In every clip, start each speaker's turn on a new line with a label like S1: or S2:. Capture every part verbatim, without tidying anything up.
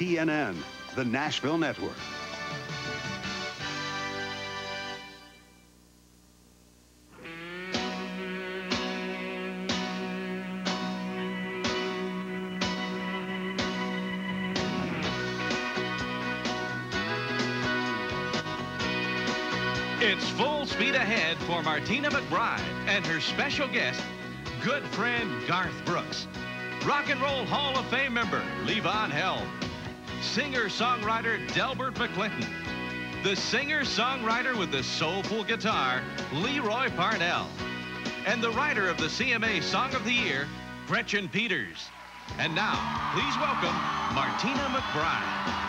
S1: T N N, the Nashville Network.
S2: It's full speed ahead for Martina McBride and her special guest, good friend Garth Brooks, Rock and Roll Hall of Fame member Levon Helm, singer-songwriter Delbert McClinton, the singer-songwriter with the soulful guitar Leroy Parnell, and the writer of the C M A Song of the Year, Gretchen Peters. And now, please welcome Martina McBride.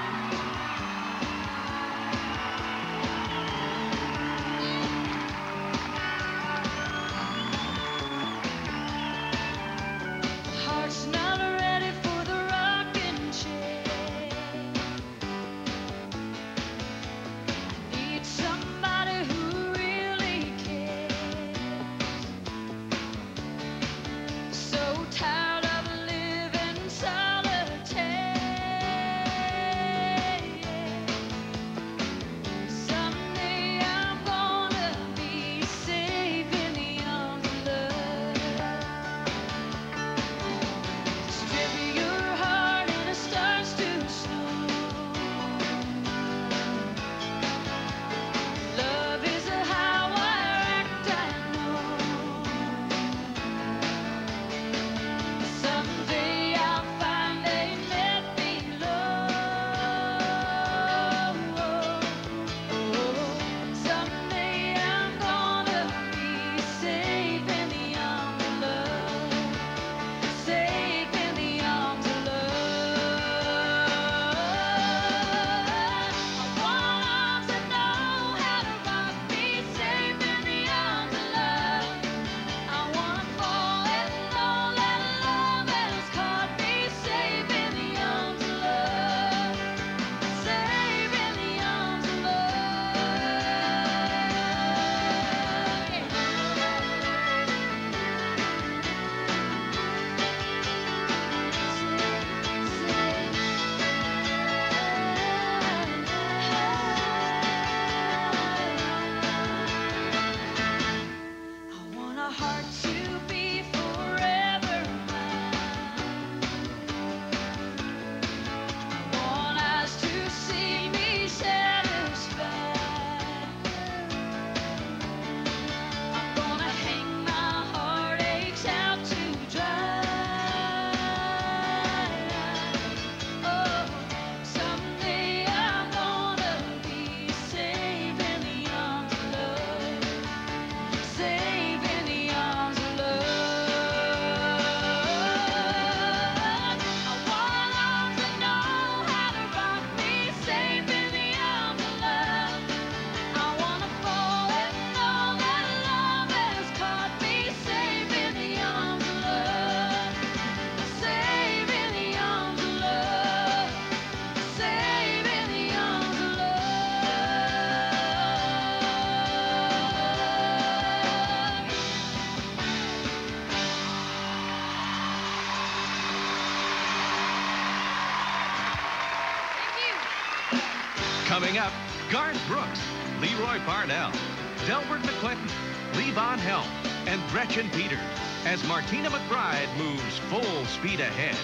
S2: Coming up, Garth Brooks, Leroy Parnell, Delbert McClinton, Levon Helm, and Gretchen Peters as Martina McBride moves full speed ahead.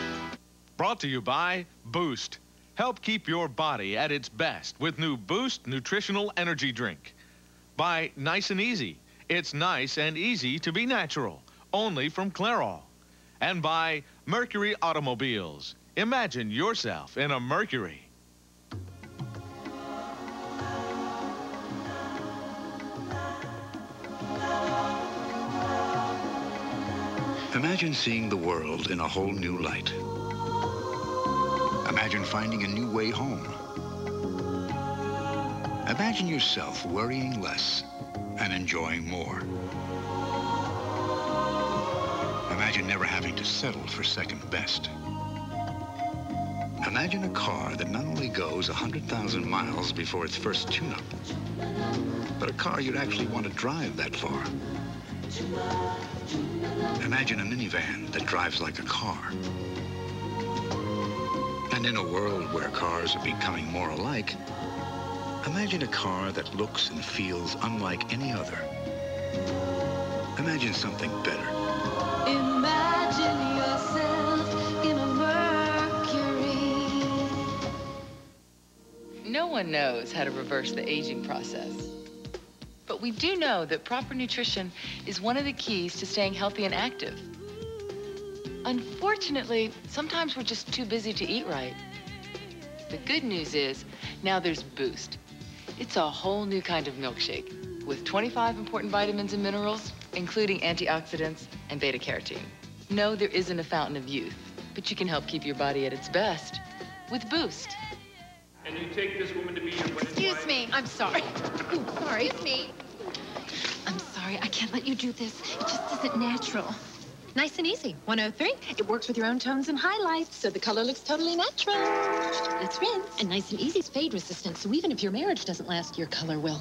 S3: Brought to you by Boost. Help keep your body at its best with new Boost Nutritional Energy Drink. By Nice and Easy. It's nice and easy to be natural, only from Clairol. And by Mercury Automobiles. Imagine yourself in a Mercury.
S4: Imagine seeing the world in a whole new light. Imagine finding a new way home. Imagine yourself worrying less and enjoying more. Imagine never having to settle for second best. Imagine a car that not only goes one hundred thousand miles before its first tune-up, but a car you'd actually want to drive that far. Imagine a minivan that drives like a car. And in a world where cars are becoming more alike, imagine a car that looks and feels unlike any other. Imagine something better.
S5: Imagine yourself in a Mercury.
S6: No one knows how to reverse the aging process. But we do know that proper nutrition is one of the keys to staying healthy and active. Unfortunately, sometimes we're just too busy to eat right. The good news is, now there's Boost. It's a whole new kind of milkshake with twenty-five important vitamins and minerals, including antioxidants and beta-carotene. No, there isn't a fountain of youth, but you can help keep your body at its best with Boost.
S7: And you take this woman to be your wedding
S8: Excuse
S7: wife?
S8: me, I'm sorry. Ooh, sorry.
S5: Excuse me.
S8: I'm sorry, I can't let you do this. It just isn't natural. Nice and easy, one oh three. It works with your own tones and highlights, so the color looks totally natural. Let's rinse. And Nice and Easy's fade resistant, so even if your marriage doesn't last, your color will.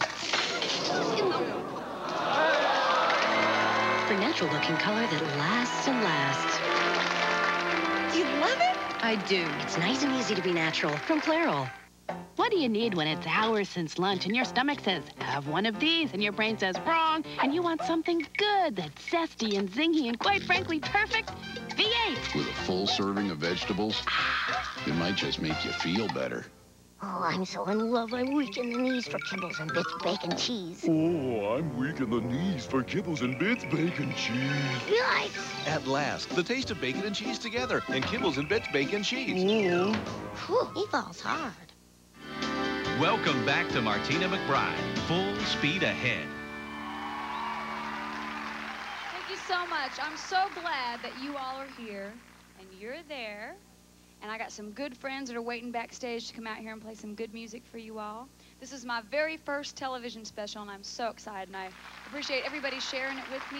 S9: For natural-looking color that lasts and lasts.
S8: Do you love it?
S9: I do. It's nice and easy to be natural from Clairol.
S10: What do you need when it's hours since lunch and your stomach says, have one of these, and your brain says, wrong, and you want something good that's zesty and zingy and quite frankly perfect? V eight.
S11: With a full serving of vegetables, it might just make you feel better.
S9: Oh, I'm so in love. I'm weak in the knees for kibbles and bits, bacon, cheese.
S11: Oh, I'm weak in the knees for kibbles and bits, bacon, cheese.
S9: Yikes!
S12: At last, the taste of bacon and cheese together, and kibbles and bits, bacon, cheese.
S9: Whew, he falls hard.
S2: Welcome back to Martina McBride, full speed ahead.
S13: Thank you so much. I'm so glad that you all are here and you're there. And I got some good friends that are waiting backstage to come out here and play some good music for you all. This is my very first television special, and I'm so excited, and I appreciate everybody sharing it with me.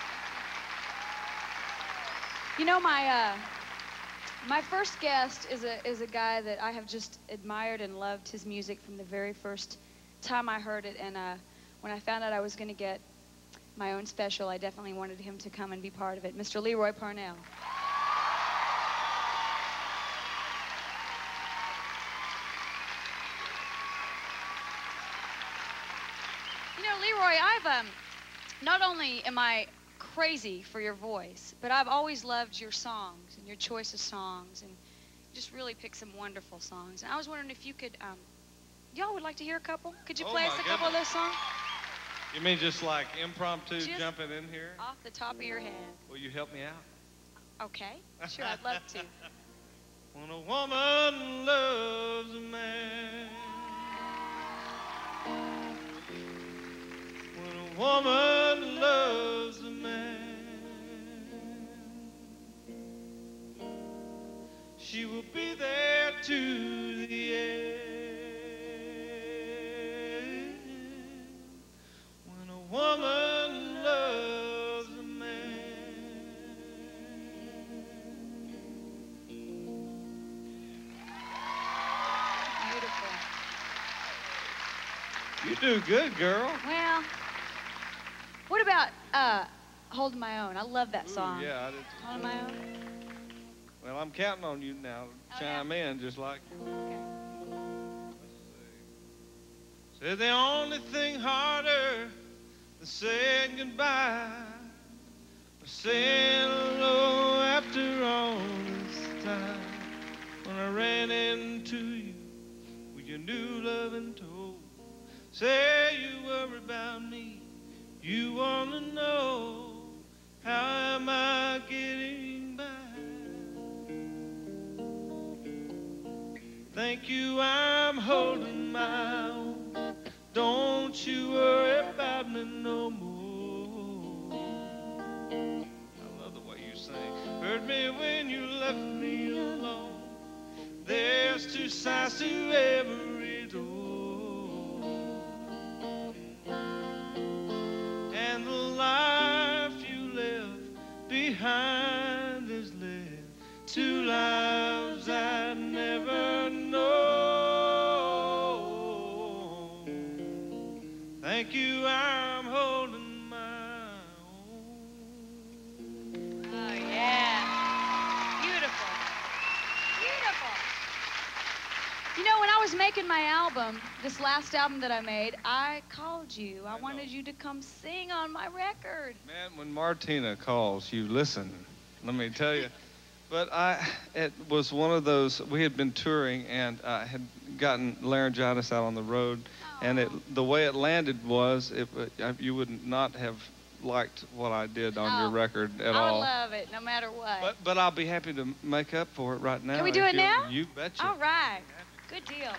S13: You know, my uh, my first guest is a is a guy that I have just admired and loved his music from the very first time I heard it. And uh, when I found out I was going to get my own special, I definitely wanted him to come and be part of it. Mister Leroy Parnell. You know, Leroy, I've um, not only am I crazy for your voice, but I've always loved your songs and your choice of songs, and you just really pick some wonderful songs. And I was wondering if you could, um, y'all would like to hear a couple? Could you
S7: Oh,
S13: play us
S7: my
S13: a couple of
S7: goodness.
S13: those songs?
S7: You mean just like impromptu
S13: Just
S7: jumping in here?
S13: Off the top of your head.
S7: Will you help me out?
S13: Okay, sure, I'd love to.
S7: When a woman loves a man, when a woman loves a man, she will be there to the end. When a woman loves a man.
S13: Beautiful.
S7: You do good, girl.
S13: Well, what about uh, Holding My Own? I love that
S7: Ooh,
S13: song.
S7: yeah, I did.
S13: Holding My Own?
S7: Well, I'm counting on you now to
S13: Oh,
S7: chime in just like.
S13: Okay.
S7: Let's see. Said the only thing harder than saying goodbye was saying hello after all this time. When I ran into you with your new loving told, say you worry about me, you want to know how am I getting by. Thank you, I'm holding my own. Don't you worry about me no more. I love the way you sing. Hurt me when you left me alone. There's two sides to every door. And the life you left behind is led two lives I never know. Thank you, I'm holding my own.
S13: Oh, yeah. Beautiful. Beautiful. You know, when I was making my album, this last album that I made, I called you. I, I wanted you to come sing on my record.
S7: Man, when Martina calls, you listen. Let me tell you. But I, it was one of those, we had been touring and I had gotten laryngitis out on the road. Oh. And it, the way it landed was, it, you would not have liked what I did on oh, your record at
S13: I
S7: all.
S13: I love it, no matter what.
S7: But, but I'll be happy to make up for it right now.
S13: Can we do it
S7: you,
S13: now?
S7: You betcha.
S13: All right. Good deal.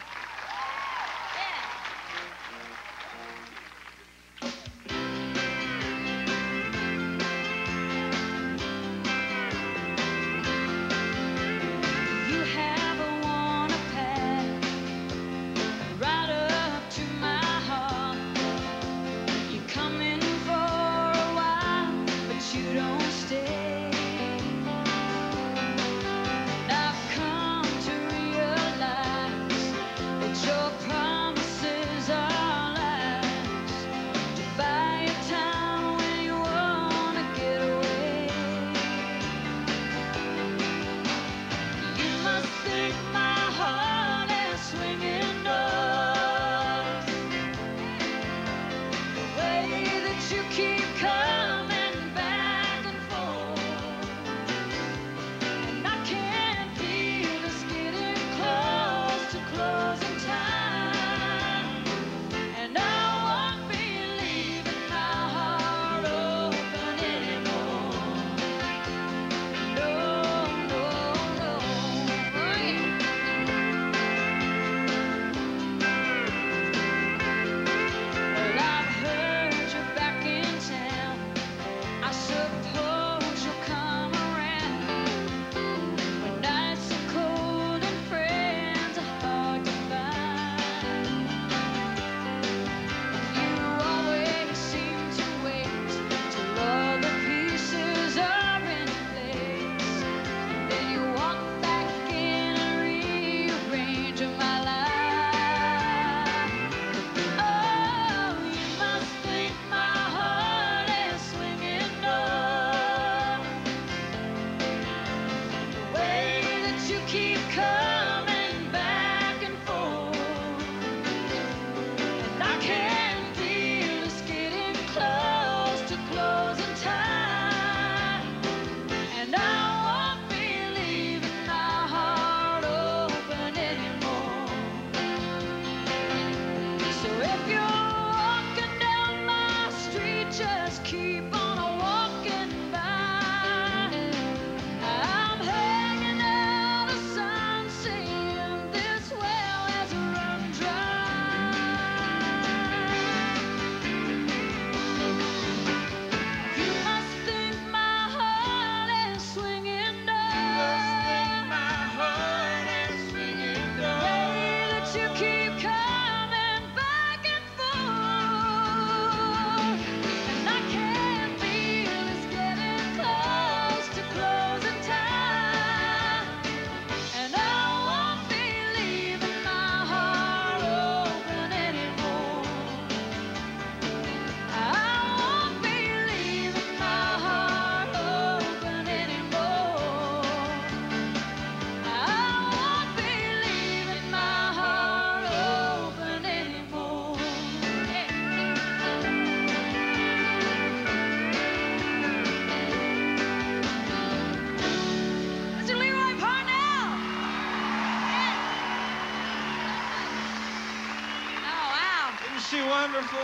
S7: Wonderful.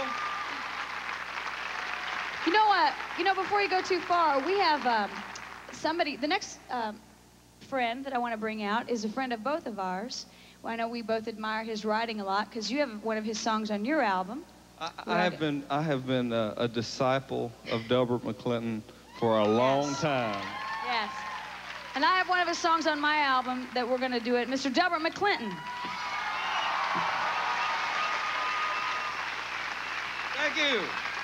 S13: You know what? You know, before you go too far, we have um, somebody. The next um, friend that I want to bring out is a friend of both of ours. Well, I know we both admire his writing a lot because you have one of his songs on your album.
S7: I, I have been I have been a, a disciple of Delbert McClinton for a long
S13: yes.
S7: time.
S13: Yes. And I have one of his songs on my album that we're going to do it. Mister Delbert McClinton.
S7: Thank you.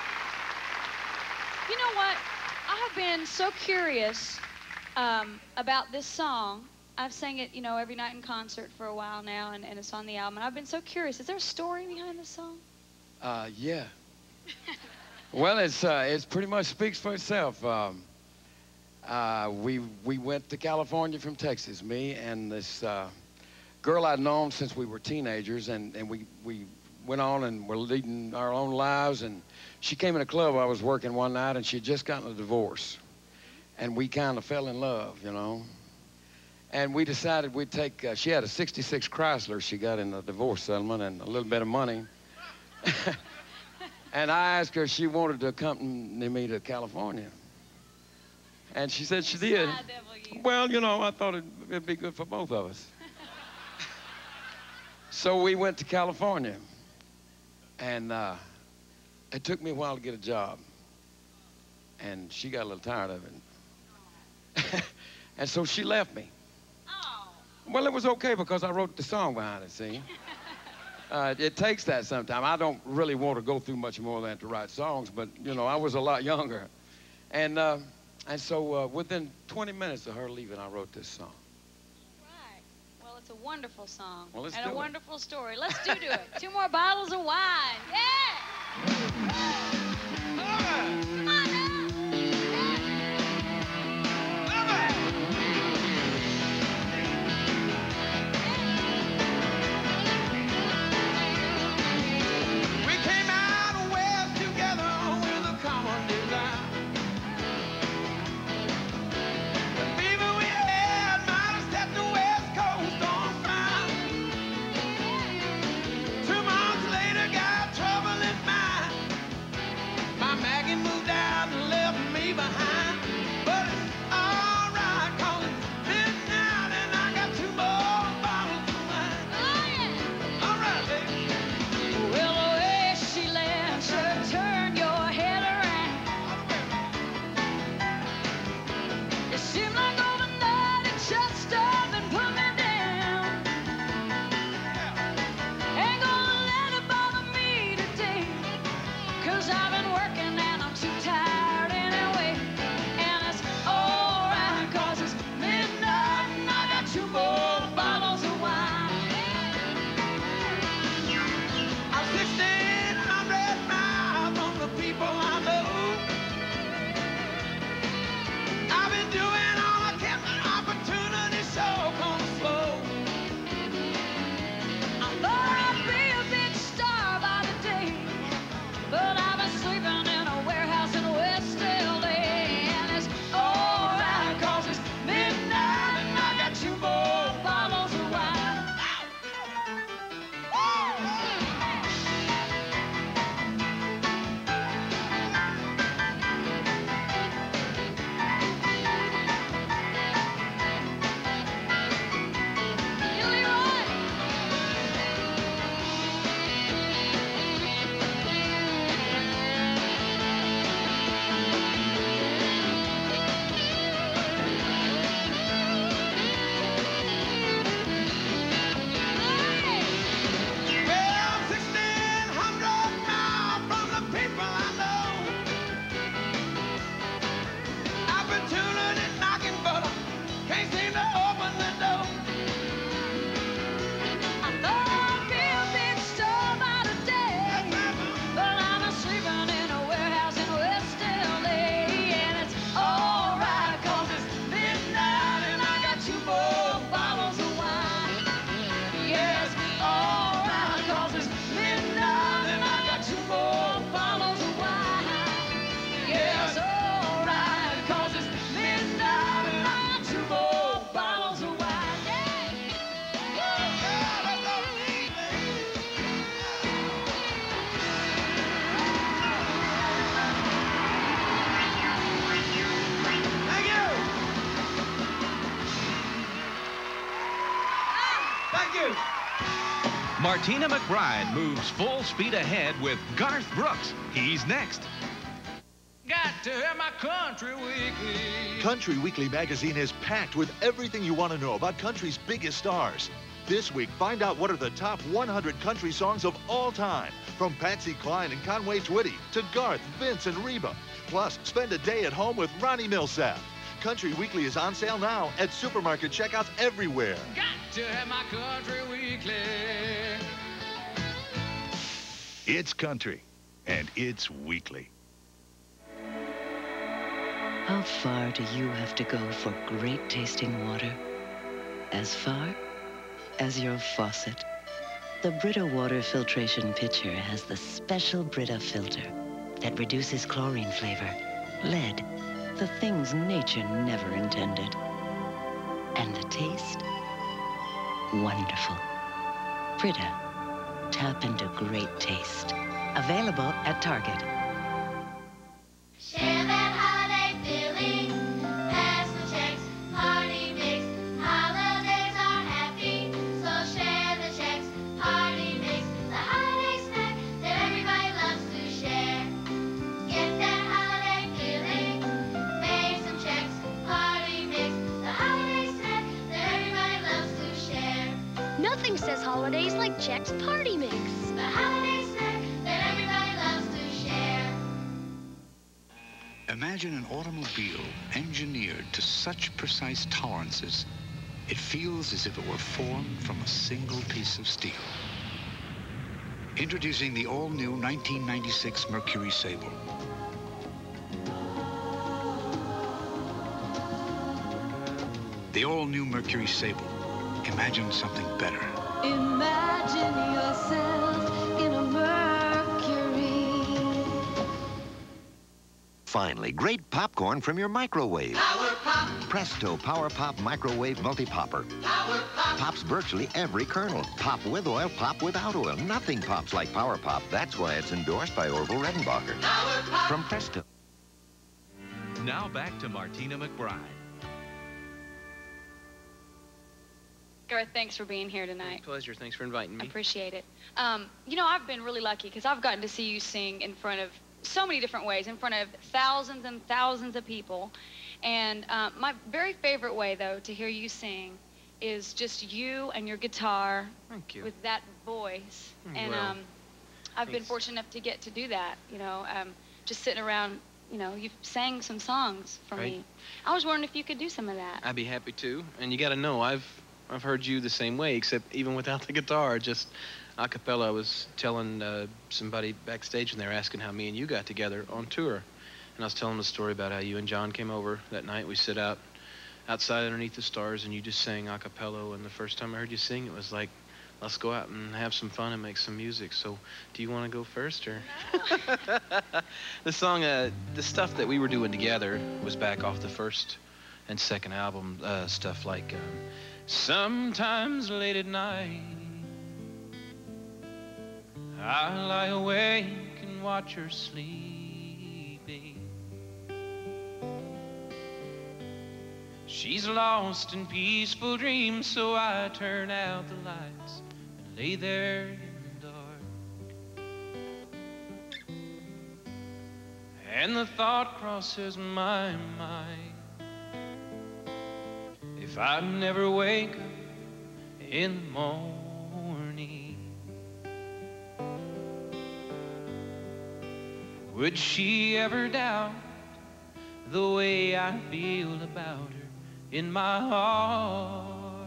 S13: You know what? I have been so curious um, about this song. I've sang it, you know, every night in concert for a while now, and, and it's on the album. And I've been so curious. Is there a story behind this song?
S14: Uh, yeah. Well, it's uh, it's pretty much speaks for itself. Um, uh, we we went to California from Texas, me and this uh, girl I'd known since we were teenagers, and, and we, we went on and were leading our own lives. And she came in a club I was working one night, and she had just gotten a divorce. And we kind of fell in love, you know. And we decided we'd take, uh, she had a sixty-six Chrysler she got in the divorce settlement and a little bit of money. And I asked her if she wanted to accompany me to California. And she said she did. Well, you know, I thought it'd, it'd be good for both of us. So we went to California. And uh, it took me a while to get a job. And she got a little tired of it. And so she left me. Oh. Well, it was okay because I wrote the song behind it, see? Uh, it takes that sometime. I don't really want to go through much more than that to write songs, but, you know, I was a lot younger. And, uh, and so uh, within twenty minutes of her leaving, I wrote this song.
S13: Right. Well, it's a wonderful song.
S14: Well, let's
S13: and
S14: do
S13: a
S14: it.
S13: wonderful story. Let's do do it. Two more bottles of wine. Yeah! Come on now.
S2: Martina McBride moves full speed ahead with Garth Brooks. He's next.
S7: Got to have my Country Weekly.
S15: Country Weekly magazine is packed with everything you want to know about country's biggest stars. This week, find out what are the top one hundred country songs of all time, from Patsy Cline and Conway Twitty to Garth, Vince, and Reba. Plus, spend a day at home with Ronnie Millsap. Country Weekly is on sale now at supermarket checkouts everywhere.
S7: Got to have my Country Weekly.
S1: It's country, and it's weekly.
S16: How far do you have to go for great tasting water? As far as your faucet. The Brita water filtration pitcher has the special Brita filter that reduces chlorine flavor, lead, the things nature never intended. And the taste? Wonderful. Brita. Tap into great taste. Available at Target.
S5: Share that holiday feeling. Pass the checks, party mix. Holidays are happy, so share the checks, party mix. The holiday snack that everybody loves to share. Get that holiday feeling. Make some checks, party mix. The holiday snack that everybody loves to share.
S17: Nothing says holidays like Chex Party Mix.
S5: The holiday snack that everybody loves to share.
S4: Imagine an automobile engineered to such precise tolerances, it feels as if it were formed from a single piece of steel. Introducing the all-new nineteen ninety-six Mercury Sable. The all-new Mercury Sable. Imagine something better.
S5: Imagine yourself in a Mercury.
S18: Finally, great popcorn from your microwave.
S5: Power Pop.
S18: Presto Power Pop Microwave Multi-Popper.
S5: Power Pop.
S18: Pops virtually every kernel. Pop with oil, pop without oil. Nothing pops like Power Pop. That's why it's endorsed by Orville Redenbacher.
S5: Power Pop.
S18: From Presto.
S2: Now back to Martina McBride.
S13: Garth, thanks for being here tonight.
S19: Pleasure. Thanks for inviting me.
S13: Appreciate it. Um, you know, I've been really lucky because I've gotten to see you sing in front of so many different ways, in front of thousands and thousands of people. And um, my very favorite way, though, to hear you sing is just you and your guitar.
S19: Thank you.
S13: With that voice.
S19: Mm,
S13: and
S19: well,
S13: um, I've been
S19: thanks.
S13: fortunate enough to get to do that, you know, um, just sitting around. You know, you've sang some songs for
S19: Right.
S13: me. I was wondering if you could do some of that.
S19: I'd be happy to. And you got to know, I've I've heard you the same way, except even without the guitar, just a cappella. I was telling uh, somebody backstage, and they were asking how me and you got together on tour. And I was telling them the story about how you and John came over that night. We sit out outside underneath the stars, and you just sang a cappella. And the first time I heard you sing, it was like, let's go out and have some fun and make some music. So do you want to go first, or? The song, uh, the stuff that we were doing together was back off the first and second album, uh, stuff like um, sometimes late at night I lie awake and watch her sleeping. She's lost in peaceful dreams, so I turn out the lights and lay there in the dark. And the thought crosses my mind, if I never wake up in the morning, would she ever doubt the way I feel about her in my heart?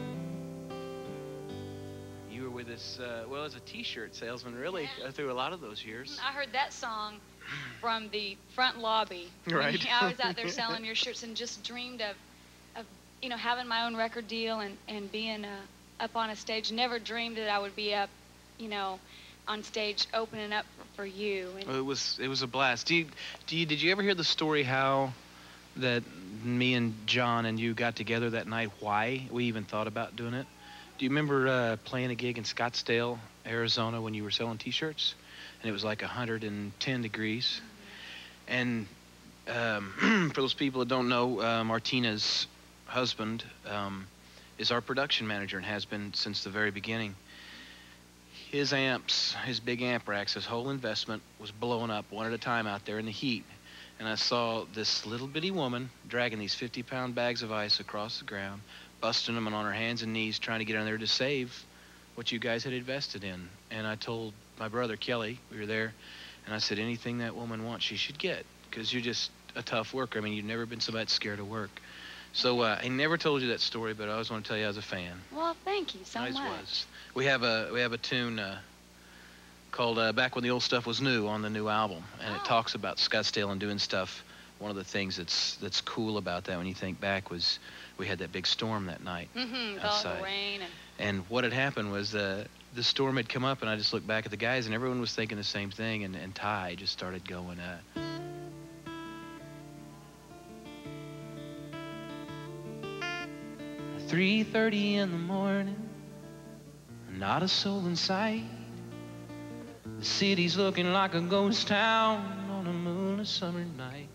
S19: You were with us, uh, well, as a t-shirt salesman, really, uh, through a lot of those years.
S13: I heard that song from the front lobby.
S19: Right.
S13: I was out there selling your shirts and just dreamed of, of you know, having my own record deal and, and being uh, up on a stage. Never dreamed that I would be up, you know, on stage opening up for, for you. And
S19: Well, it was it was a blast. Do you, do you, did you ever hear the story how that me and John and you got together that night? Why we even thought about doing it? Do you remember uh, playing a gig in Scottsdale, Arizona, when you were selling T-shirts, and it was like one hundred ten degrees? And um, for those people that don't know, uh, Martina's husband um, is our production manager and has been since the very beginning. His amps, his big amp racks, his whole investment was blowing up one at a time out there in the heat. And I saw this little bitty woman dragging these fifty pound bags of ice across the ground, busting them and on her hands and knees, trying to get in there to save what you guys had invested in. And I told my brother, Kelly, we were there, and I said, anything that woman wants, she should get, because you're just a tough worker. I mean, you've never been somebody that's scared of work. So uh, I never told you that story, but I always want to tell you I was a fan.
S13: well, thank you so
S19: Always
S13: much.
S19: was. We have a we have a tune uh, called uh, "Back When the Old Stuff Was New" on the new album, and
S13: Oh.
S19: it talks about Scottsdale and doing stuff. One of the things that's that's cool about that, when you think back, was we had that big storm that night
S13: Mm-hmm. All
S19: outside.
S13: the rain and
S19: And what had happened was uh, the storm had come up, and I just looked back at the guys, and everyone was thinking the same thing, and, and Ty just started going, uh, three thirty in the morning, not a soul in sight. The city's looking like a ghost town on a moonless summer night.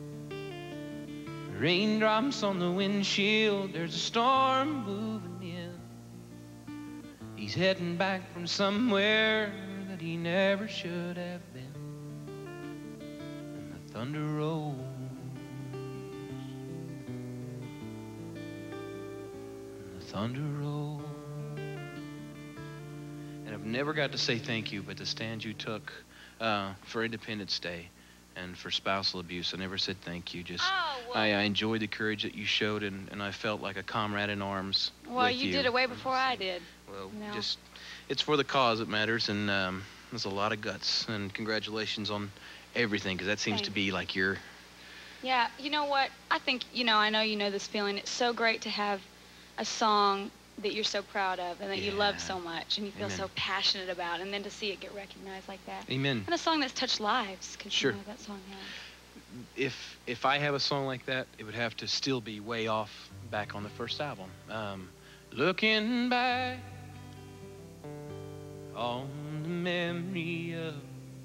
S19: Raindrops on the windshield, there's a storm moving in. He's heading back from somewhere that he never should have been. And the thunder rolls. And the thunder rolls. And I've never got to say thank you, but the stand you took uh, for Independence Day and for spousal abuse, I never said thank you. Just
S13: Oh, well.
S19: I, I enjoyed the courage that you showed, and, and I felt like a comrade in arms
S13: Well,
S19: with
S13: you,
S19: you.
S13: did it way before I did.
S19: Well,
S13: you know?
S19: just it's for the cause that matters, and um, there's a lot of guts. And congratulations on everything, because that seems
S13: Thank
S19: to be like your.
S13: Yeah, you know what? I think, you know, I know you know this feeling. It's so great to have a song that you're so proud of and that you love so much and you feel
S19: Amen.
S13: so passionate about, and then to see it get recognized like that.
S19: Amen.
S13: And a song that's touched lives, because
S19: Sure.
S13: you know that song has.
S19: If if I have a song like that, it would have to still be way off back on the first album. Um, looking back on the memory of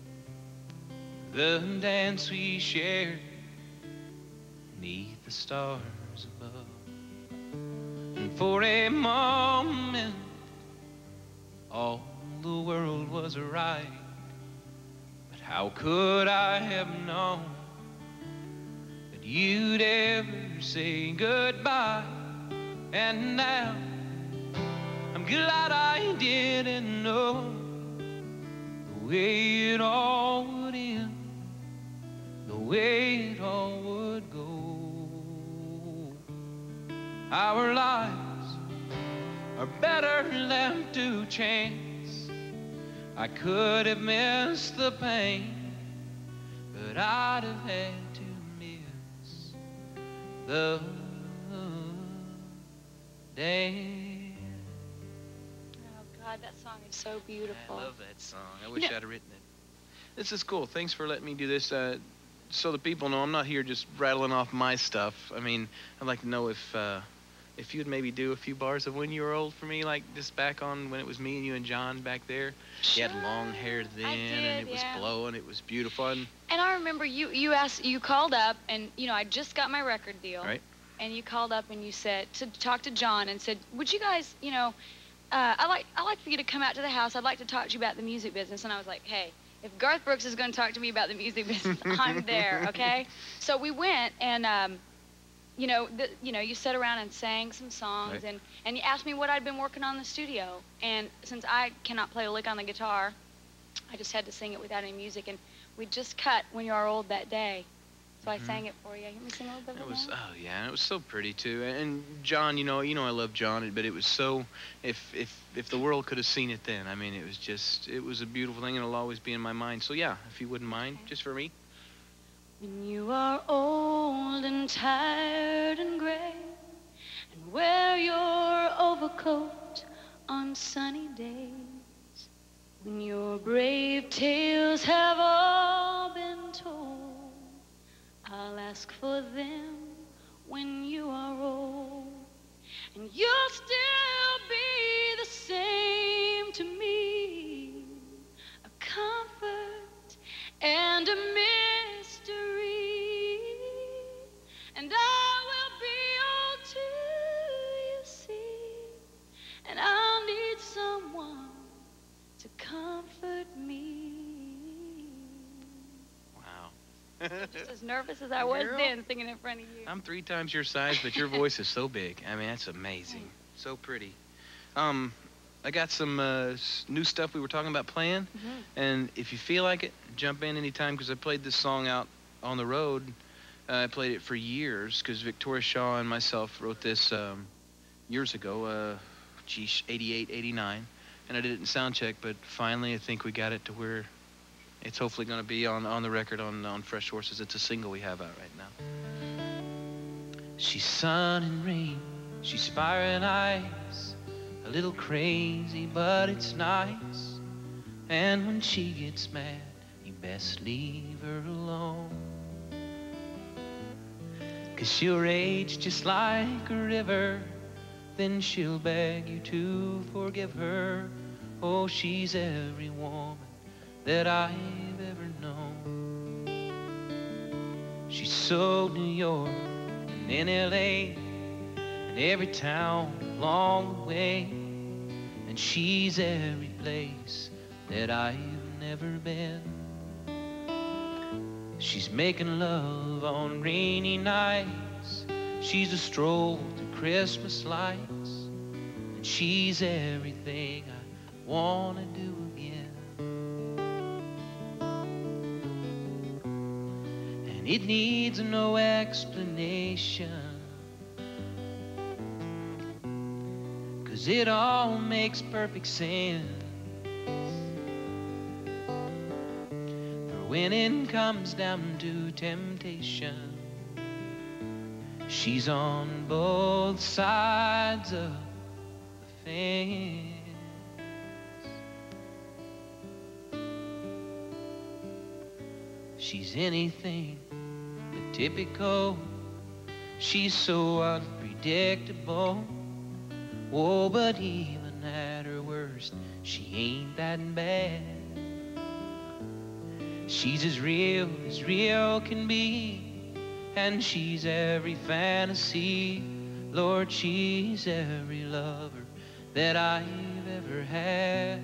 S19: the dance we shared beneath the stars above. And for a moment, all the world was right. But how could I have known that you'd ever say goodbye? And now I'm glad I didn't know the way it all would end, the way it all would go. Our lives are better left to chance. I could have missed the pain, but I'd have had to miss the day.
S13: Oh, God, that song is so beautiful.
S19: I love that song. I wish
S13: You know-
S19: I'd have written it. This is cool. Thanks for letting me do this. Uh, so the people know I'm not here just rattling off my stuff. I mean, I'd like to know if uh, if you'd maybe do a few bars of When You Were Old for me, like this back on when it was me and you and John back there. You had long hair then, and
S13: did,
S19: it was
S13: yeah.
S19: blowing. It was beautiful. And,
S13: And I remember you you asked you called up, and you know I just got my record deal.
S19: right?
S13: And you called up and you said to talk to John and said, would you guys, you know, uh, I like I like for you to come out to the house. I'd like to talk to you about the music business. And I was like, hey, if Garth Brooks is going to talk to me about the music business, I'm there, okay? So we went, and um, you know, the, you know, you sat around and sang some songs,
S19: Right.
S13: and and you asked me what I'd been working on in the studio. And since I cannot play a lick on the guitar, I just had to sing it without any music. And we just cut When You Are Old that day. So I
S19: Mhm.
S13: sang it for you. You want me to sing a little bit of
S19: It
S13: it
S19: was,
S13: now?
S19: oh yeah, and it was so pretty too. And, and John, you know, you know, I love John, but it was so. If if if the world could have seen it then, I mean, it was just, it was a beautiful thing, and it'll always be in my mind. So yeah, if you wouldn't mind, just for me.
S13: When you are old and tired and gray, and wear your overcoat on sunny days, when your brave tales have all been told, I'll ask for them when you are old, and you'll still be the same to me, a comfort and a mystery, and I will be old too, you see, and I'll need someone to comfort me.
S19: Wow.
S13: Just as nervous as I was
S19: Girl.
S13: then singing in front of you.
S19: I'm three times your size, but your voice is so big. I mean, that's amazing. So pretty. Um, I got some uh, s- new stuff we were talking about playing,
S13: Mhm.
S19: and if you feel like it, jump in anytime, because I played this song out on the road. Uh, I played it for years because Victoria Shaw and myself wrote this um, years ago, uh, geez, eighty-eight, eighty-nine, and I did it in sound check, but finally I think we got it to where it's hopefully going to be on, on the record on, on Fresh Horses. It's a single we have out right now. She's sun and rain, she's fire and ice, a little crazy, but it's nice. And when she gets mad, you best leave her alone. 'Cause she'll rage just like a river, then she'll beg you to forgive her. Oh, she's every woman that I've ever known. She's so New York and in L A and every town along the way, and she's every place that I've never been. She's making love on rainy nights, she's a stroll through Christmas lights, and she's everything I wanna do again. And it needs no explanation, 'cause it all makes perfect sense. For when it comes down to temptation, she's on both sides of the fence. She's anything but typical, she's so unpredictable. Oh, but even at her worst, she ain't that bad. She's as real as real can be, and she's every fantasy. Lord, she's every lover that I've ever had.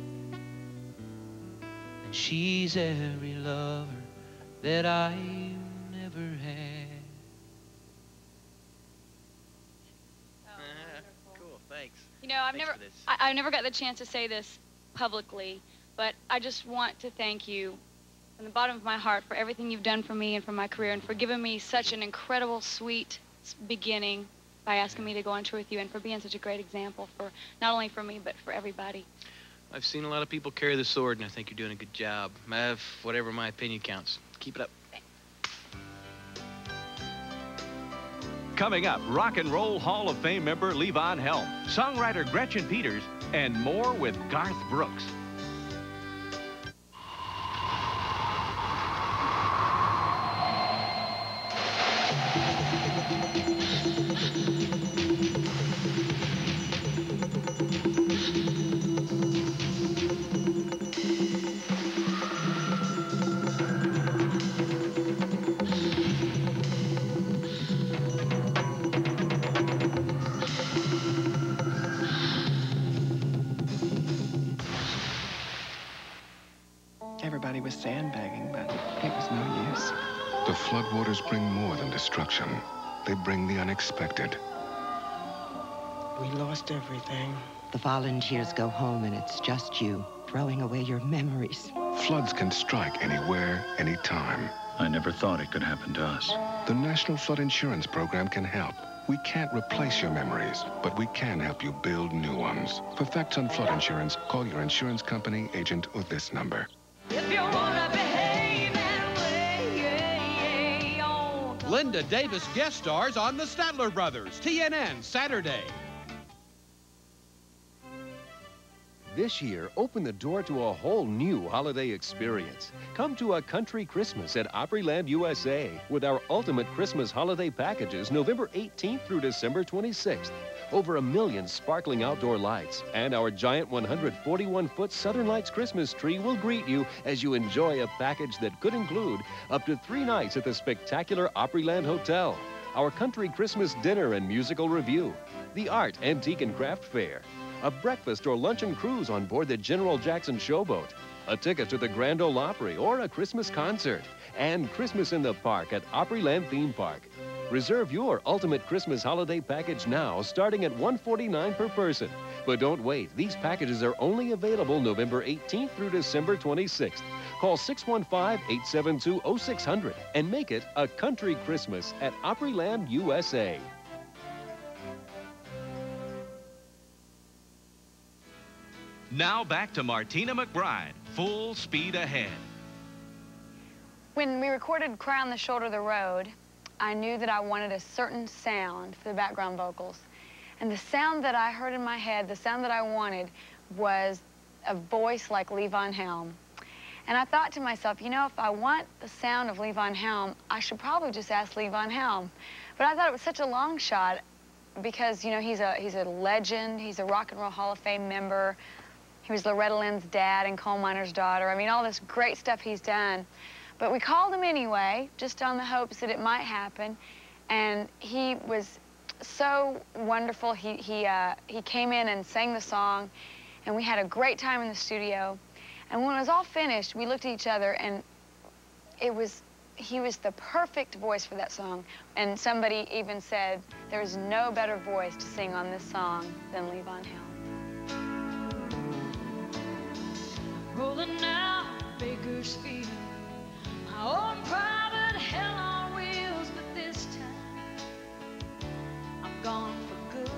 S19: And she's every lover that I've never had. Cool, thanks.
S13: You know, I've
S19: Thanks
S13: never,
S19: for this.
S13: I, I've never got the chance to say this publicly, but I just want to thank you from the bottom of my heart for everything you've done for me and for my career, and for giving me such an incredible, sweet beginning by asking me to go on tour with you, and for being such a great example for not only for me but for everybody.
S19: I've seen a lot of people carry the sword, and I think you're doing a good job. Mav, whatever my opinion counts. Keep it up.
S2: Coming up, Rock and Roll Hall of Fame member Levon Helm, songwriter Gretchen Peters, and more with Garth Brooks.
S20: Everybody was sandbagging, but it was no use.
S21: The floodwaters bring more than destruction. They bring the unexpected.
S20: We lost everything.
S16: The volunteers go home and it's just you, throwing away your memories.
S21: Floods can strike anywhere, anytime.
S22: I never thought it could happen to us.
S21: The National Flood Insurance Program can help. We can't replace your memories, but we can help you build new ones. For facts on flood insurance, call your insurance company, agent, or this number.
S23: If you wanna behave and way on.
S24: Linda Davis guest stars on The Statler Brothers, T N N, Saturday.
S25: This year, open the door to a whole new holiday experience. Come to a country Christmas at Opryland, U S A with our ultimate Christmas holiday packages November eighteenth through December twenty-sixth. Over a million sparkling outdoor lights, and our giant one hundred forty-one foot Southern Lights Christmas tree will greet you as you enjoy a package that could include up to three nights at the spectacular Opryland Hotel, our country Christmas dinner and musical review, the art, antique, and craft fair, a breakfast or luncheon cruise on board the General Jackson Showboat, a ticket to the Grand Ole Opry or a Christmas concert, and Christmas in the Park at Opryland Theme Park. Reserve your ultimate Christmas holiday package now, starting at one hundred forty-nine dollars per person. But don't wait. These packages are only available November eighteenth through December twenty-sixth. Call six one five, eight seven two, oh six hundred and make it a country Christmas at Opryland, U S A.
S2: Now back to Martina McBride, full speed ahead.
S26: When we recorded Cry on the Shoulder of the Road, I knew that I wanted a certain sound for the background vocals. And the sound that I heard in my head, the sound that I wanted, was a voice like Levon Helm. And I thought to myself, you know, if I want the sound of Levon Helm, I should probably just ask Levon Helm. But I thought it was such a long shot because, you know, he's a, he's a legend. He's a Rock and Roll Hall of Fame member. He was Loretta Lynn's dad and Coal Miner's Daughter. I mean, all this great stuff he's done. But we called him anyway, just on the hopes that it might happen. And he was so wonderful. He, he, uh, he came in and sang the song, and we had a great time in the studio. And when it was all finished, we looked at each other, and it was, he was the perfect voice for that song. And somebody even said, there's no better voice to sing on this song than Levon Helm.
S23: Rolling out Bakersfield, my own private hell on wheels, but this time I'm gone for good.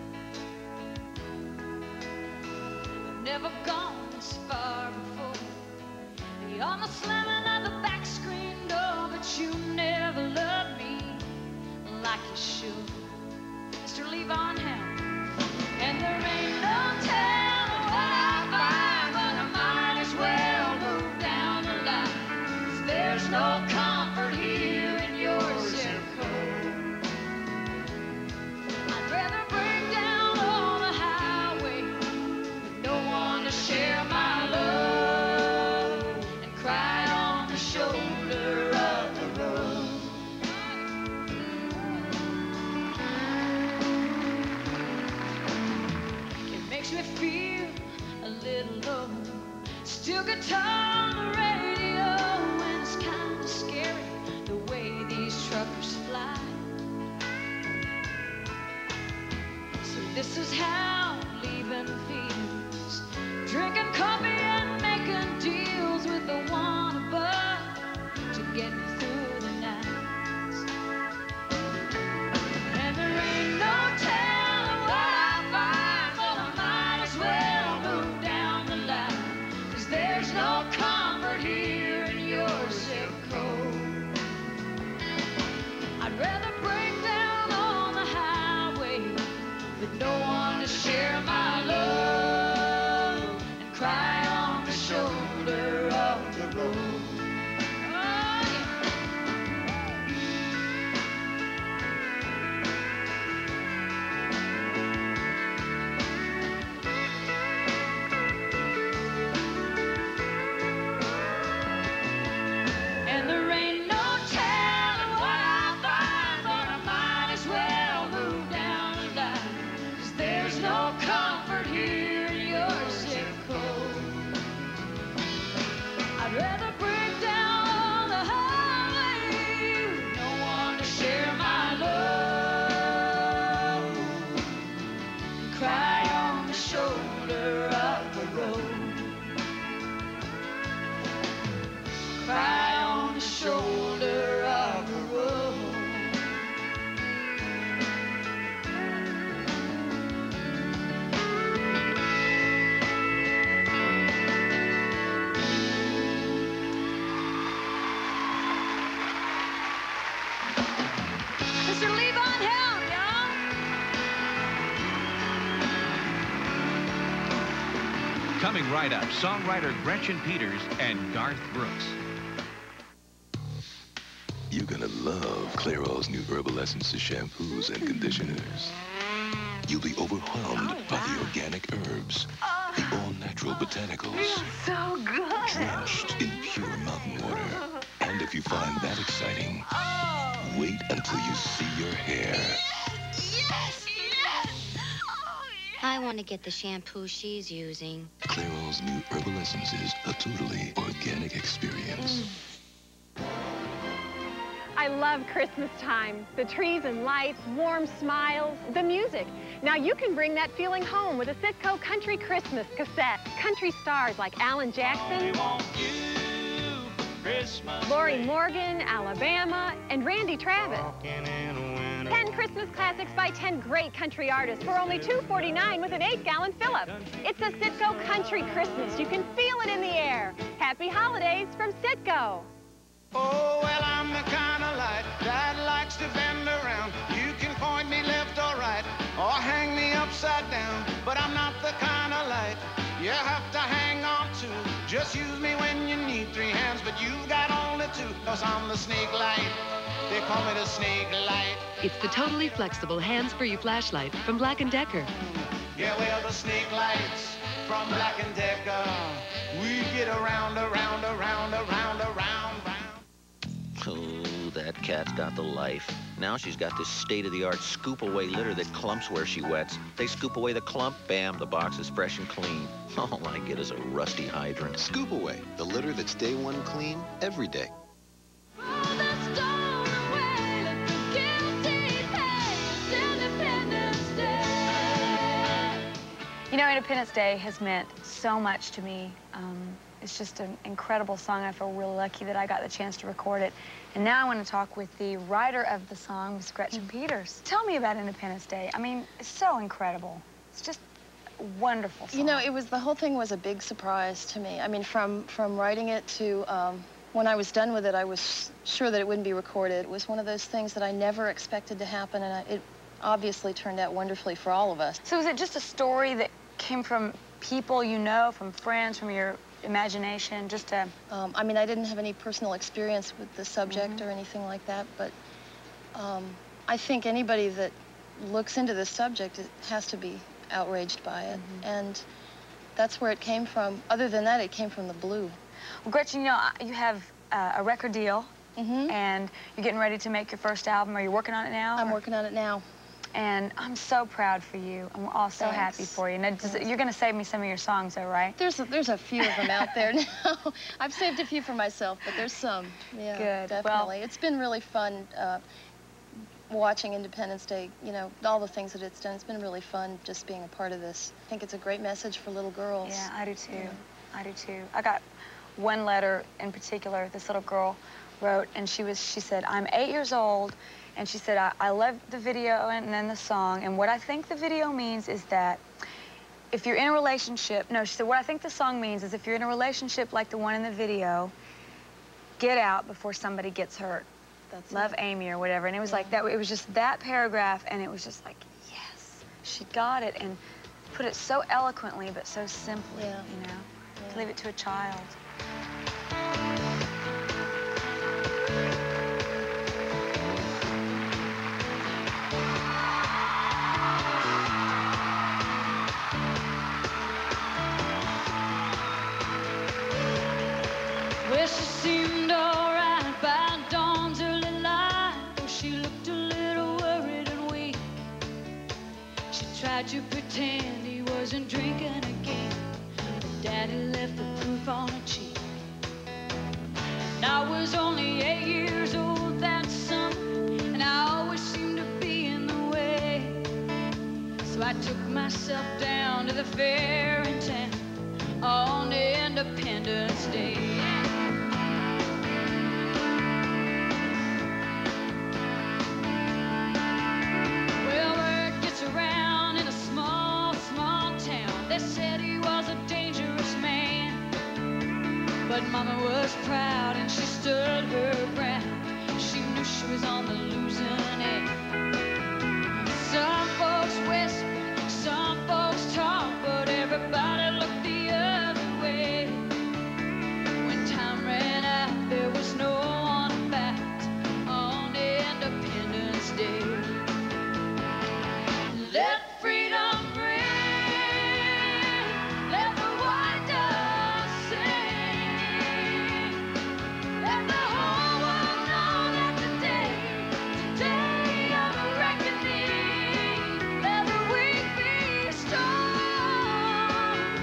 S23: I've never gone this far before, beyond the slamming of the back screen door, but you never loved me like you should, Mister Levon Helm. And there ain't no telling what I find, but I might as well move down the line, 'cause there's no comfort here in your zip code. I'd rather break down on the highway with no one to share my love and cry on the shoulder of the road. It makes me feel a little low, still guitar on the radio, and it's kind of scary the way these truckers fly. So this is how leaving feels, drinking coffee and making deals with the one above to get me through the nights. And there ain't no telling what I find, but I might as well move down the line, 'cause there's no comfort here in your zip code. I'd rather break down on the highway with no one to share my love and cry on the shoulder of the road. Oh, yeah. And there ain't no telling what I find, but I might as well move down the line, 'cause there's no comfort here in your zip code. I'd rather break down on the highway with no one to share my love and cry on the shoulder of the road. Cry on the shoulder of the road. Mister Levon Helm, y'all.
S2: Coming right up, songwriter Gretchen Peters and Garth Brooks.
S3: You're gonna love Clairol's new herbal essences, shampoos, and conditioners. You'll be overwhelmed oh, wow. by the organic herbs, oh. the all-natural botanicals.
S23: Feels so good.
S3: Drenched in pure mountain water. And if you find that exciting,
S23: oh.
S3: wait until you see your hair.
S23: Yes, yes, yes. Oh, yeah.
S6: I want to get the shampoo she's using.
S3: Clairol's new herbal essences, a totally organic experience.
S6: Mm.
S8: I love Christmas time. The trees and lights, warm smiles, the music. Now you can bring that feeling home with a Citco Country Christmas cassette. Country stars like Alan Jackson, Lori Morgan, Alabama, and Randy Travis. ten Christmas classics by ten great country artists for only two forty-nine with an eight gallon fill-up. It's a Citco Country Christmas. You can feel it in the air. Happy holidays from Citco.
S7: Oh, well, I'm the kind of light that likes to bend around. You can point me left or right, or hang me upside down. But I'm not the kind of light you have to hang on to. Just use me when you need three hands, but you've got only two. Cause I'm the snake light. They call me the snake light.
S9: It's the totally flexible hands-free flashlight from Black and Decker.
S7: Yeah, well, the snake lights from Black and Decker. We get around, around, around, around, around, around.
S18: Oh, that cat's got the life. Now she's got this state-of-the-art scoop-away litter that clumps where she wets. They scoop away the clump, bam, the box is fresh and clean. All I get is a rusty hydrant.
S10: Scoop Away, the litter that's day one clean every day.
S26: You know, Independence Day has meant so much to me. Um, it's just an incredible song. I feel really lucky that I got the chance to record it. And now I want to talk with the writer of the song, Miss Gretchen mm. Peters. Tell me about Independence Day. I mean, it's so incredible. It's just a wonderful song.
S11: You know, it was, the whole thing was a big surprise to me. I mean, from, from writing it to um, when I was done with it, I was sure that it wouldn't be recorded. It was one of those things that I never expected to happen, and I, it obviously turned out wonderfully for all of us.
S26: So is it just a story that came from people you know, from friends, from your imagination, just a...
S11: Um, I mean, I didn't have any personal experience with the subject
S26: Mm-hmm.
S11: or anything like that, but um, I think anybody that looks into this subject has to be outraged by it,
S26: Mm-hmm.
S11: and that's where it came from. Other than that, it came from the blue.
S26: Well, Gretchen, you know, you have uh, a record deal,
S11: Mm-hmm.
S26: and you're getting ready to make your first album. Are you working on it now?
S11: I'm
S26: or?
S11: working on it now.
S26: And I'm so proud for you, and we're all so
S11: Thanks.
S26: happy for you. Now, does, you're going to save me some of your songs, though, right?
S11: There's a, there's a few of them out there now. I've saved a few for myself, but there's some. Yeah,
S26: Good.
S11: definitely.
S26: Well,
S11: it's been really fun uh, watching Independence Day, you know, all the things that it's done. It's been really fun just being a part of this. I think it's a great message for little girls.
S26: Yeah, I do, too.
S11: Yeah.
S26: I do, too. I got one letter in particular this little girl wrote, and she was, she said, I'm eight years old, and she said, I, I love the video and then the song, and what I think the video means is that if you're in a relationship, no, she said, what I think the song means is if you're in a relationship like the one in the video, get out before somebody gets hurt.
S11: That's
S26: love
S11: it.
S26: Amy or whatever. And it was
S11: Yeah.
S26: like that, it was just that paragraph, and it was just like, yes, she got it, and put it so eloquently, but so simply,
S11: Yeah.
S26: you know,
S11: Yeah.
S26: to leave it to a child.
S23: Well, she seemed all right by dawn's early light, though she looked a little worried and weak. She tried to pretend he wasn't drinking again, but Daddy left the proof on her cheek. And I was only eight years old that summer, and I always seemed to be in the way. So I took myself down to the fair in town on Independence Day. Well, word gets around in a small, small town. They said he was a dangerous man, but Mama was proud and she stood her ground. She knew she was on the losing end. Some folks whispered, some folks talked, but everybody looked the other way. When time ran out, there was no one about on Independence Day. Let freedom ring, let the white dove sing, let the whole world know that today, today of reckoning, let the weak be strong,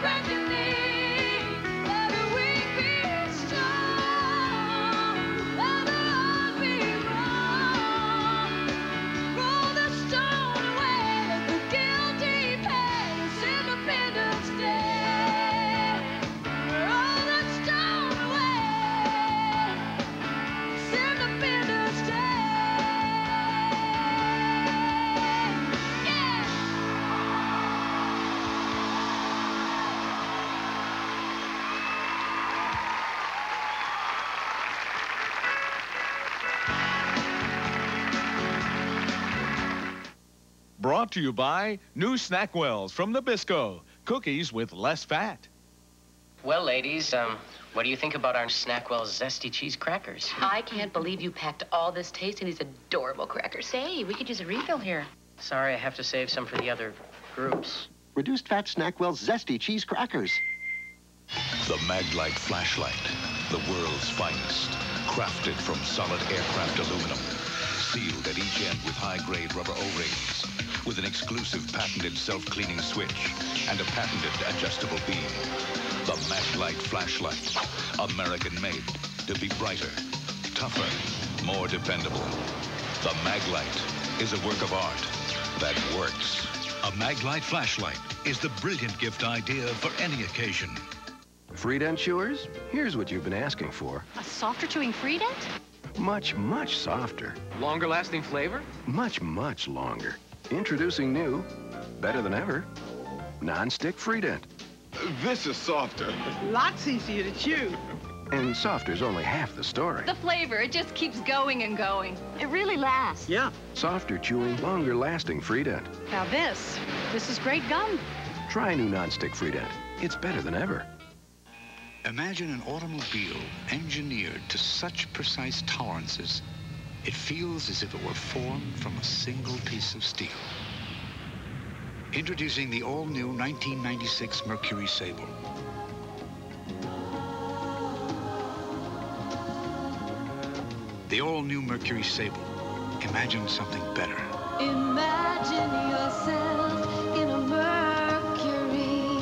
S23: reckoning. Every week be strong, every heart be wrong. Roll the stone away, the guilty pains, Independence Day. Roll the stone away, it's Independence Day.
S1: Brought to you by new Snackwells from Nabisco. Cookies with less fat.
S4: Well, ladies, um, what do you think about our Snackwell's zesty cheese crackers?
S12: I can't believe you packed all this taste in these adorable crackers. Say, we could use a refill here.
S4: Sorry, I have to save some for the other groups.
S14: Reduced fat Snackwell's zesty cheese crackers.
S3: The Maglite flashlight, the world's finest, crafted from solid aircraft aluminum, sealed at each end with high-grade rubber O-rings, with an exclusive patented self-cleaning switch and a patented adjustable beam. The Maglite flashlight, American-made, to be brighter, tougher, more dependable. The Maglite is a work of art that works.
S15: A Maglite flashlight is the brilliant gift idea for any occasion.
S17: Freedent chewers? Here's what you've been asking for.
S12: A softer chewing Freedent?
S17: Much, much softer.
S19: Longer lasting flavor?
S17: Much, much longer. Introducing new, better than ever, non-stick Freedent.
S27: This is softer.
S20: Lots easier to chew.
S17: And softer's only half the story.
S12: The flavor, it just keeps going and going. It really lasts.
S17: Yeah. Softer chewing, longer lasting Freedent.
S12: Now this, this is great gum.
S17: Try new non-stick Freedent. It's better than ever.
S15: Imagine an automobile engineered to such precise tolerances, it feels as if it were formed from a single piece of steel. Introducing the all-new nineteen ninety-six Mercury Sable. The all-new Mercury Sable. Imagine something better.
S23: Imagine yourself in a Mercury.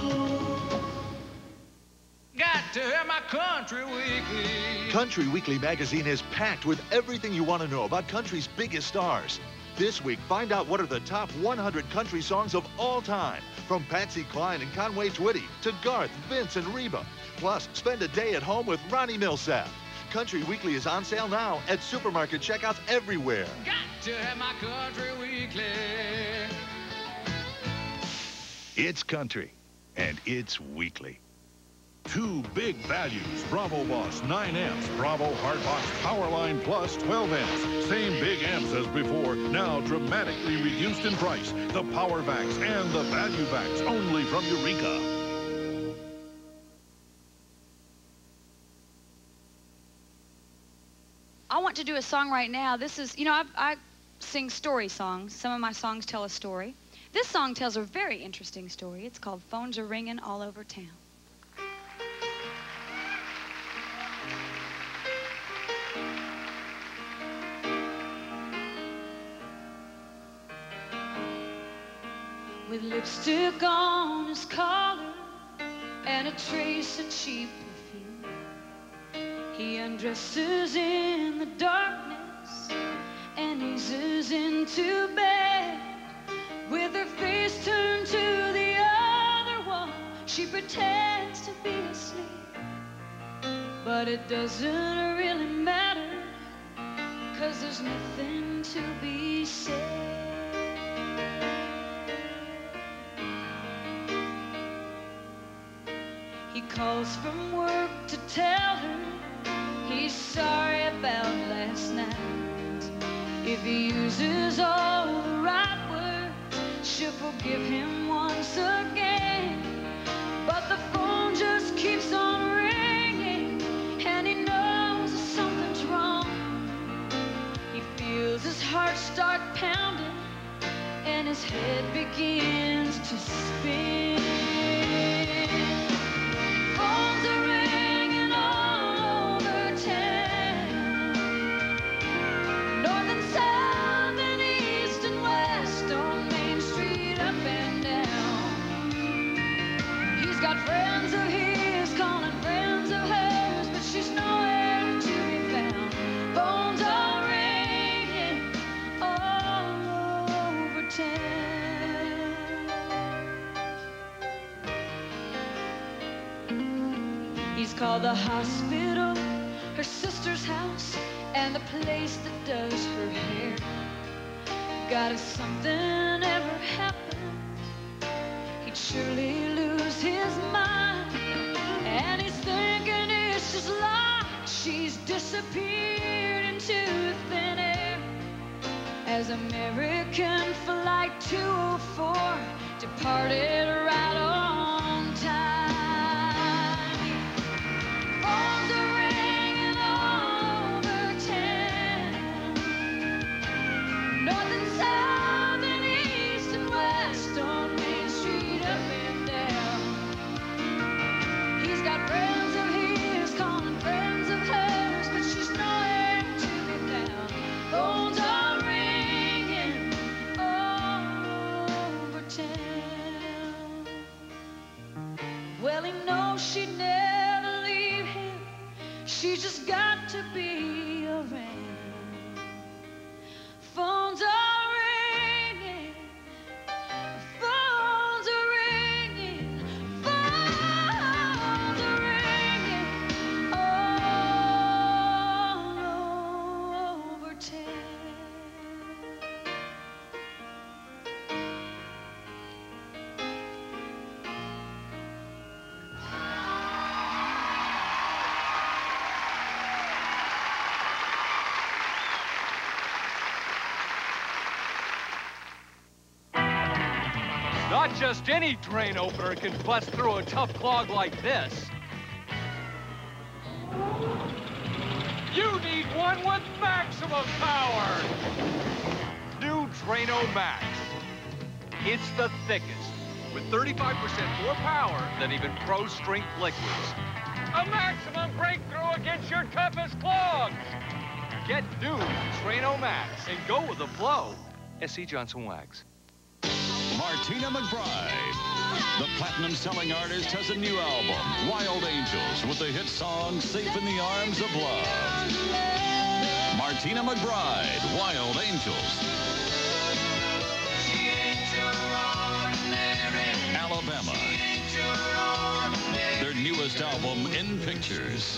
S7: Got to have my Country Weekly.
S28: Country Weekly magazine is packed with everything you want to know about country's biggest stars. This week, find out what are the top one hundred country songs of all time, from Patsy Cline and Conway Twitty to Garth, Vince, and Reba. Plus, spend a day at home with Ronnie Millsap. Country Weekly is on sale now at supermarket checkouts everywhere.
S7: Got to have my Country Weekly.
S15: It's country, and it's weekly.
S29: Two big values, Bravo Boss nine amps, Bravo Hardbox Powerline Plus twelve amps. Same big amps as before, now dramatically reduced in price. The Power Vax and the Value Vax, only from Eureka.
S13: I want to do a song right now. This is, you know, I, I sing story songs. Some of my songs tell a story. This song tells a very interesting story. It's called Phones Are Ringing All Over Town. With lipstick on his collar and a trace of cheap perfume, he undresses in the darkness and eases into bed. With her face turned to the other wall, she pretends to be asleep, but it doesn't really matter, 'cause there's nothing to be said. He calls from work to tell her he's sorry about last night. If he uses all the right words, she'll forgive him once again. But the phone just keeps on ringing, and he knows that something's wrong. He feels his heart start pounding, and his head begins to spin. Phones are ringing all over town, north and south and east and west, on Main Street, up and down.
S23: friends of his, calling friends of hers, but she's nowhere to be found. Phones are ringing all over town. He's called the hospital, her sister's house, and the place that does her hair. God, if something ever happened, he'd surely lose his mind. And he's thinking it's just like she's disappeared into thin air. As American Flight two oh four departed right on time. Phones are ringing all over town. North and south and east and west, on Main Street, up and down. He's got friends of his, calling friends of hers, but she's nowhere to be found. Phones are ringing all over town. Well, he knows she'd never leave him. She's just got to be around. Phones are ringing, phones are ringing, phones are ringing all over town.
S1: Not just any drain opener can bust through a tough clog like this. You need one with maximum power. New Drano Max. It's the thickest, with thirty-five percent more power than even Pro Strength liquids. A maximum breakthrough against your toughest clogs. Get new Drano Max and go with the flow. S C Johnson Wax.
S3: Martina McBride. The platinum-selling artist has a new album, Wild Angels, with the hit song Safe in the Arms of Love. Martina McBride, Wild Angels. Alabama. Their newest album, In Pictures.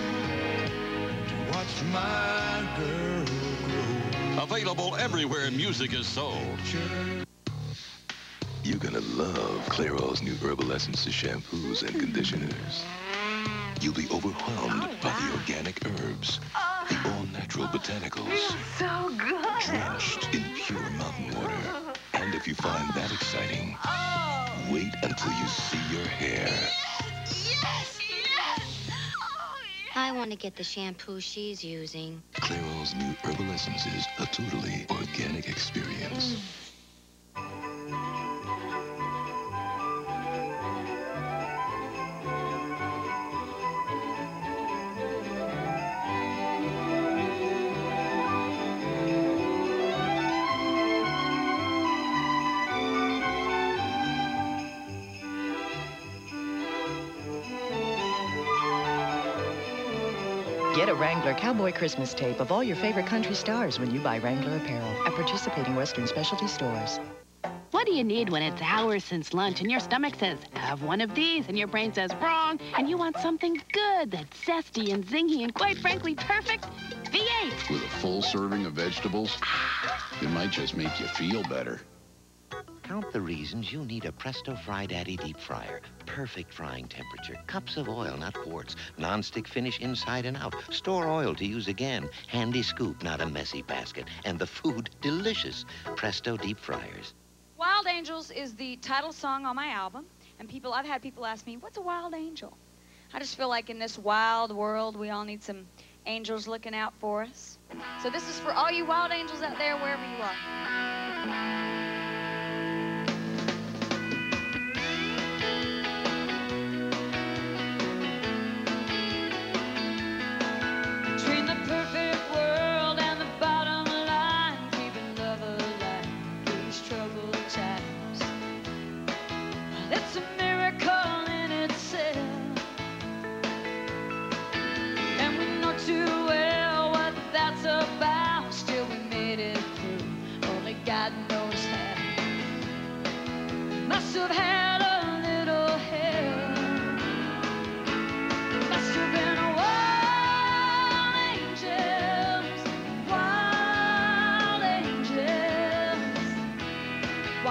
S7: Watch my girl grow.
S3: Available everywhere music is sold.
S17: You're gonna love Clairol's new herbal essences, shampoos, and conditioners. You'll be overwhelmed oh, wow. by the organic herbs, oh. the all-natural botanicals.
S23: So good.
S17: Drenched in pure mountain water. And if you find that exciting,
S23: oh.
S17: wait until you see your hair.
S23: Yes, yes, yes. Oh, yes.
S2: I want to get the shampoo she's using.
S17: Clairol's new herbal essences, a totally organic experience.
S2: Mm.
S5: Get a Wrangler Cowboy Christmas tape of all your favorite country stars when you buy Wrangler apparel at participating Western specialty stores.
S6: What do you need when it's hours since lunch and your stomach says, have one of these, and your brain says, wrong, and you want something good that's zesty and zingy and quite frankly perfect? V eight.
S8: With a full serving of vegetables, it might just make you feel better.
S18: Count the reasons you need a Presto Fry Daddy deep fryer. Perfect frying temperature, cups of oil, not quarts, non-stick finish inside and out, store oil to use again, handy scoop, not a messy basket, and the food delicious. Presto deep fryers.
S13: Wild Angels is the title song on my album, and people, I've had people ask me, what's a wild angel? I just feel like in this wild world, we all need some angels looking out for us. So this is for all you wild angels out there, wherever you are. It's a miracle in its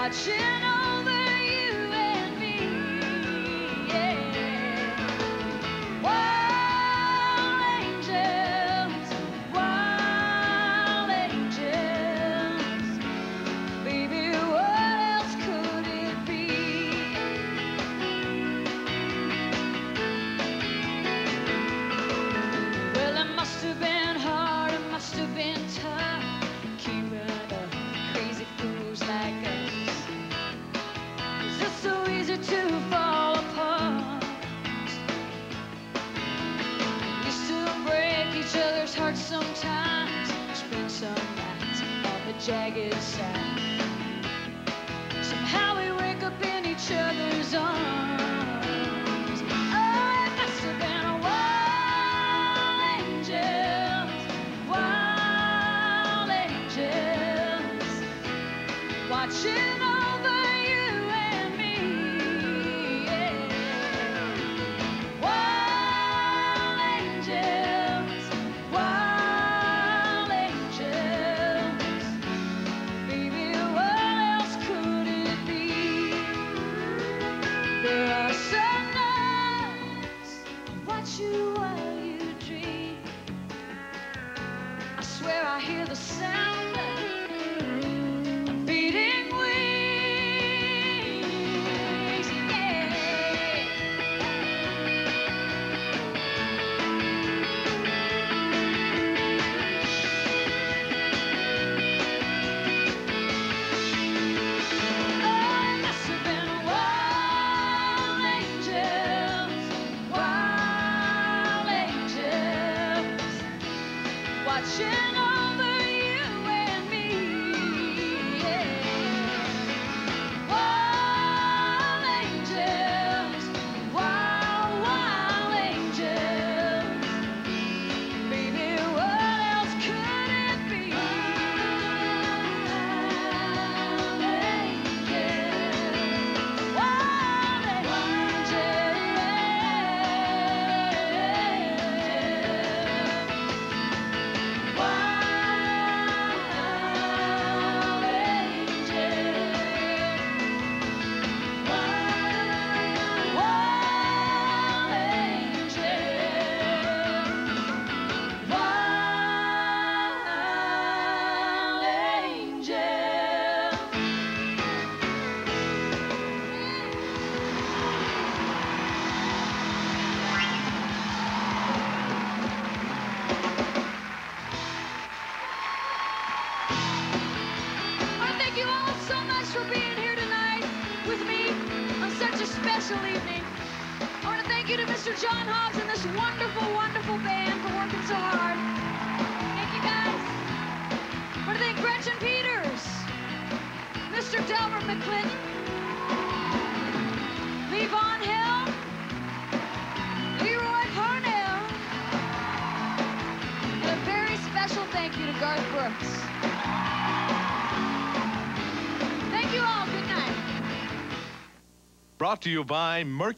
S23: watching over you and me. Yeah. Wild angels, wild angels. Baby, what else could it be? Well, it must have been hard, it must have been tough, keeping up crazy fools like us. Is it so easy to fall apart? We still break each other's hearts sometimes, spend some nights on the jagged side. Somehow we wake up in each other's arms. Oh, it must have been a wild angels, wild angels, watching over you and me. Yeah. Wild angels, wild angels. Baby, what else could it be? There are some nights I watch you while you dream. I swear I hear the sound of beating wings. Yeah. Oh, it must have been wild angels, wild angels, watching over you and me. Yeah. Wild angels, wild, wild angels. Baby, what else could it be? Wild angels, wild angels. I want to thank you all so much for being here tonight with me on such a special evening. I want to thank you to Mister John Hobbs and this wonderful, wonderful band for working so hard. Thank you, guys. I want to thank Gretchen Peters, Mister Delbert McClinton, Lee Von Hill, Leroy Parnell, and a very special thank you to Garth Brooks. Thank you all. Good night.
S28: Brought to you by Mercury.